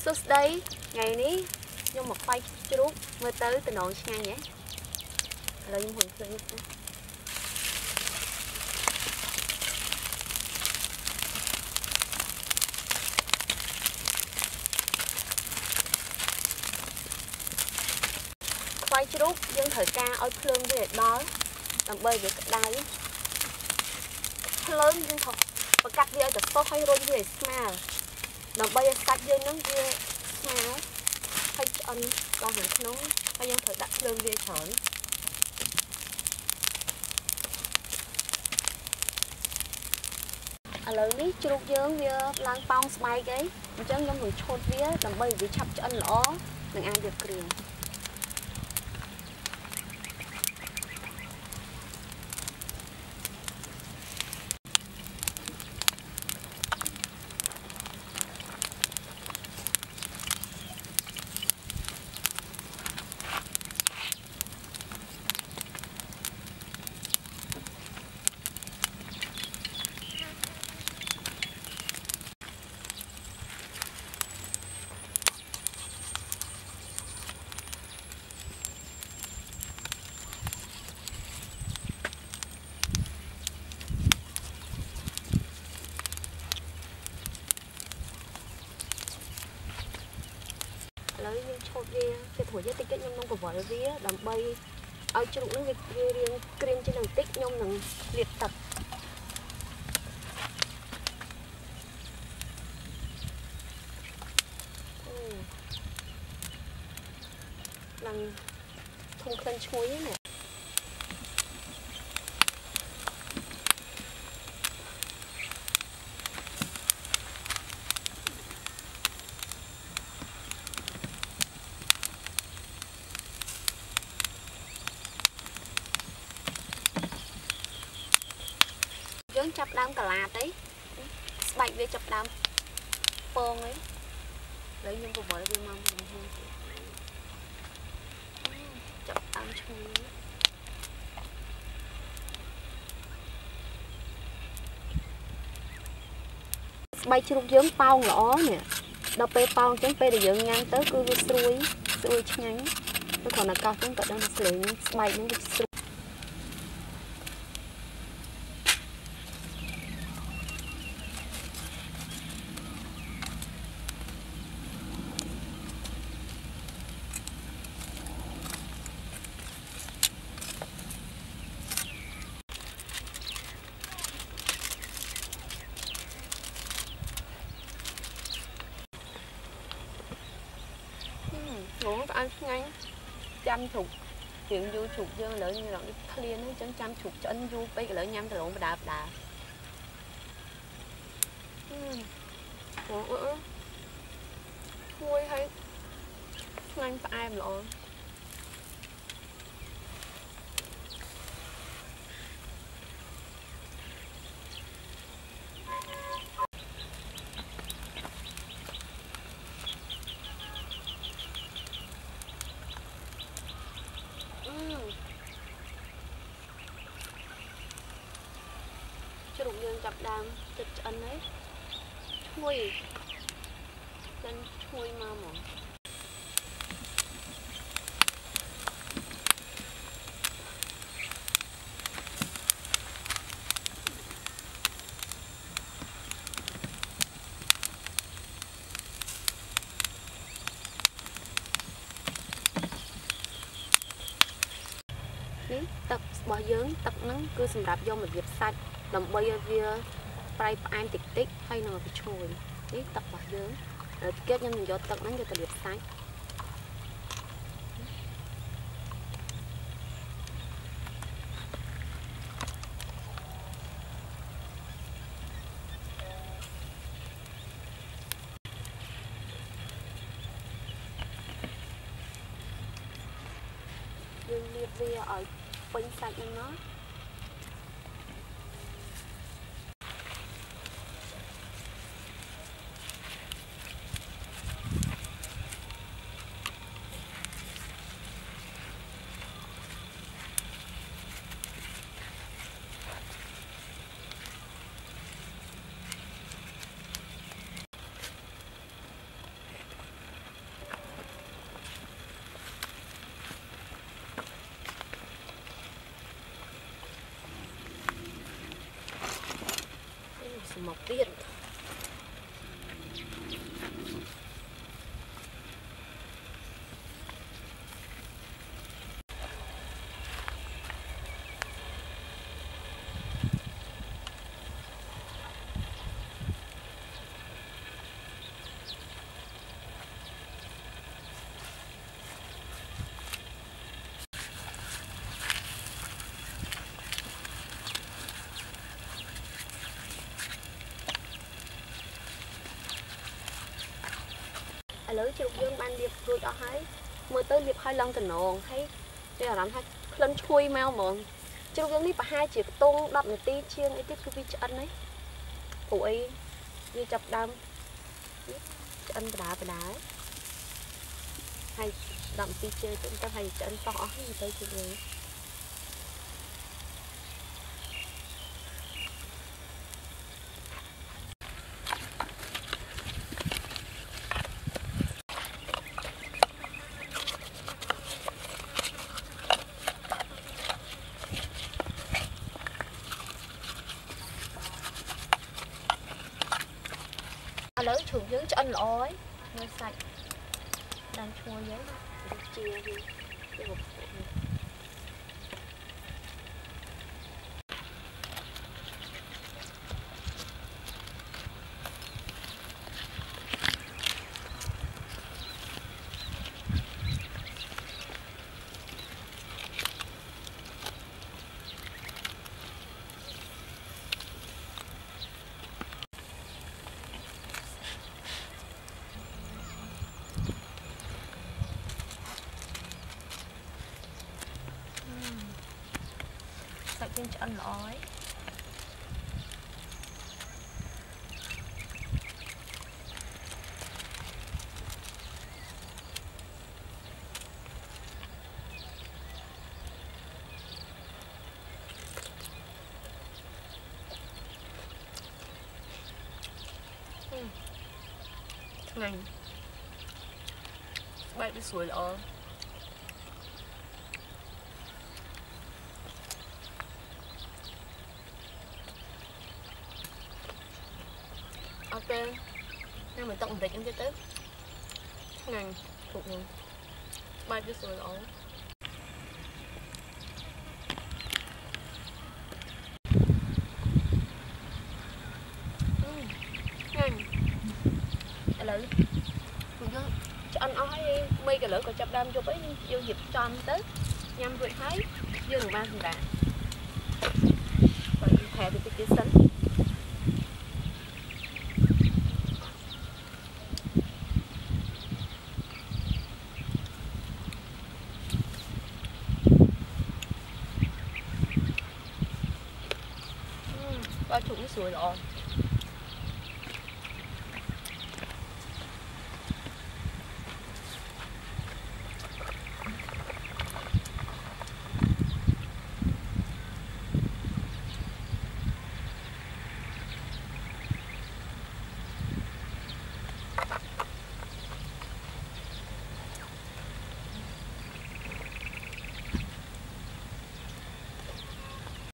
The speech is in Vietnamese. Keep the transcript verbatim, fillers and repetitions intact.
Suốt đây, ngày ní nhưng mà quay chút mới tới từ nón ngay nhé. Là nhưng hồi khơi quay chút dân thời ca ôi phương về đó làm bơi về đáy lớn nhưng thật và cắt về từ số hay rồi về smell làm bơi sạch về nó về smell hay ăn con hình nóng hay dân thời đặt lương về chọn à lời lý chụp dương về lang pong smile cái chân nhóm người chốt vía làm bơi vì chập cho ăn lõ đừng ăn được kìa lấy những chốt về cái thổi nhất tích nhung nông của vợ vía làm bay ao chụp nó việc riêng cream trên đường tích nhung nằng liệt tập làm không khăn chuối này dưỡng chập đám cả lạt đấy bạch với chập đám pong ấy lấy những cục vỏ đi mong chập đám chui bay chụp dưỡng pao lõ nè đâu pe pao chẳng pe để dưỡng ngang tới cứ xuôi xuôi nhánh nó còn là cao chúng ta đang lấy bay những cái ngủ ăn ngay chăm chục chuyện du chục dương lợi như là cái liên ấy chẳng chăm chục cho anh du bây giờ lợi nhâm thì lộn đạp đạp ủa vui hay nhanh phải em lộn chụp dương chập đam chụp chân ấy chui chân chui mà mỏng tập bỏ dưỡng tập nắng cứ sầm đạp vô một việc sạch làm bây giờ phải ăn tích tích hay là phải trôi đi tập bỏ dưỡng kết nhân mình cho tập nắng cho tập việc sạch dương liệt về ở quanh sạch nó ឥឡូវជ្រូកយើងបានលាបរួចអស់ហើយមើលទៅលាបឲ្យឡើងតំណងហើយវាអារម្មណ៍ថាក្លិនឈ្ងុយមកហ្មងជ្រូកយើងនេះប្រហែលជាខ្ទង់ដប់នាទីជាងអីទៀតគឺវាឆ្អិនហើយព្រោះអីវាចាប់ដើមឆ្អិនបដាបដាហើយដប់នាទីជាងទៅហើយឆ្អិនតោះអស់ទៅជ្រូកយើងឥឡូវជ្រូកយើងឆ្អិនល្អហើយមើលសាច់ដាំឈ្មោះយើងជាវាវាបុកសាច់យើងឆ្អិនល្អហើយឆ្ងាញ់បែបវាស្រួយល្អអត់ទេញ៉ាំមិនទឹកម្រេចអីទៀតទៅឆ្ងាញ់គ្រប់នឹងបែបវាស្រួយល្អឆ្ងាញ់ឥឡូវពួកយើងឆ្អិនអស់ហើយមីកន្លឹងក៏ចាប់ដើមយប់អីយើងរៀបចំទៅញ៉ាំរួចហើយយើងនឹងបានសម្រាប់បើយើងថែទៅតិចទៀតសិនបើជ្រូកនេះស្រួយល្អ